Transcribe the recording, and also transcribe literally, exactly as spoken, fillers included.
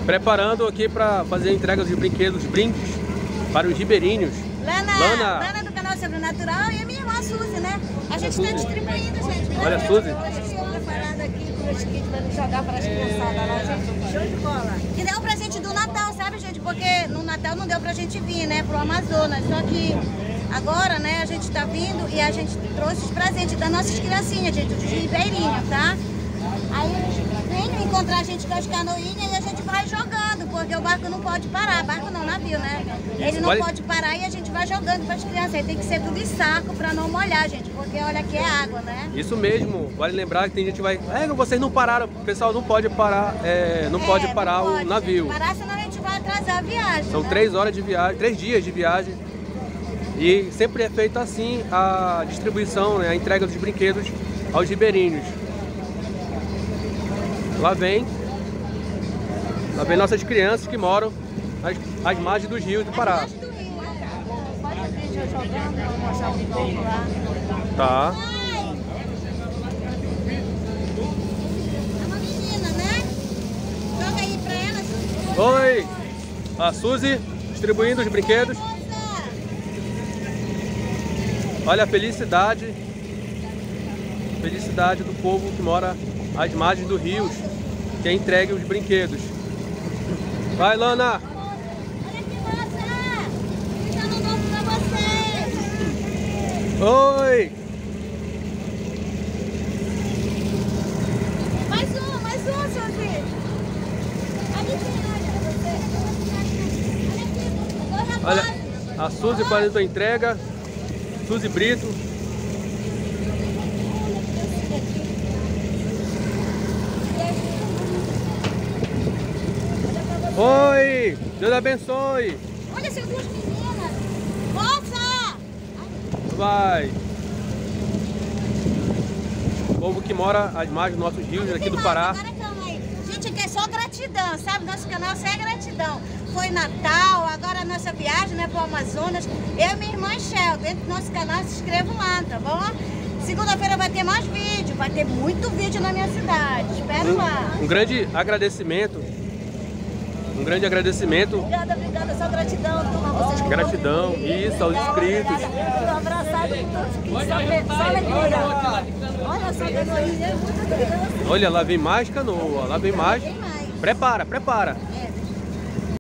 Preparando aqui para fazer a entrega de brinquedos, brindes para os ribeirinhos. Lana, Lana. Lana do canal Sobrenatural e a minha irmã Suzy, né? A gente está distribuindo, gente. Olha a Suzy. Hoje estou preparada aqui com os kits para jogar para as criançadas lá, gente. Show de bola. Que deu o presente do Natal, sabe, gente? Porque no Natal não deu pra gente vir, né? Pro Amazonas. Só que agora, né, a gente tá vindo e a gente trouxe os presentes das nossas criancinhas, gente, dos ribeirinhos, tá? Aí eles vêm encontrar a gente com as canoinhas e a gente vai jogando, porque o barco não pode parar. Barco não, navio, né? Ele não Vale... pode parar e a gente vai jogando para as crianças. Aí tem que ser tudo em saco para não molhar, gente, porque olha aqui é água, né? Isso mesmo. Vale lembrar que tem gente que vai... É, vocês não pararam. O pessoal não pode parar, é, não É, pode parar não pode, o navio. Gente, parar, senão a gente vai atrasar a viagem. São né? três horas de viagem, três dias de viagem. E sempre é feita assim a distribuição, né, a entrega dos brinquedos aos ribeirinhos. Lá vem, lá vem nossas crianças que moram às, às margens dos rios do Pará. Do Rio, né? Pode ver vídeo eu jogando, vou mostrar um pouco lá. Tá. É uma menina, né? Joga aí pra ela, Suzy. Oi! A Suzy distribuindo os brinquedos. Olha a felicidade, felicidade do povo que mora às margens dos rios, que é entregue os brinquedos. Vai, Lana! Olha que massa! Deixando um novo pra vocês! Oi! Mais um, mais um, Suzy! Ali tem, olha, você. Olha aqui, Olha, a Suzy fazendo a entrega. Suzy Brito. Oi! Deus abençoe! olha essas duas meninas! Força! Vai! O povo que mora às margens dos nossos rios aqui do Pará. Agora calma aí. Gente, aqui é só gratidão, sabe? Nosso canal só é gratidão. Foi Natal, agora a nossa viagem, né, para o Amazonas. Eu e minha irmã Shell, dentro do nosso canal, se inscrevam lá, tá bom? Segunda-feira vai ter mais vídeo, vai ter muito vídeo na minha cidade. Espero lá. Um, um grande agradecimento. Um grande agradecimento. Obrigada, obrigada. Só gratidão, turma. Vocês que Gratidão, isso, aos inscritos. Estou abraçado com todos. Só, só alegria. Olha só, canoinha, muita criança. Olha, lá vem mais canoa, lá vem mais. Tem mais. Prepara, prepara.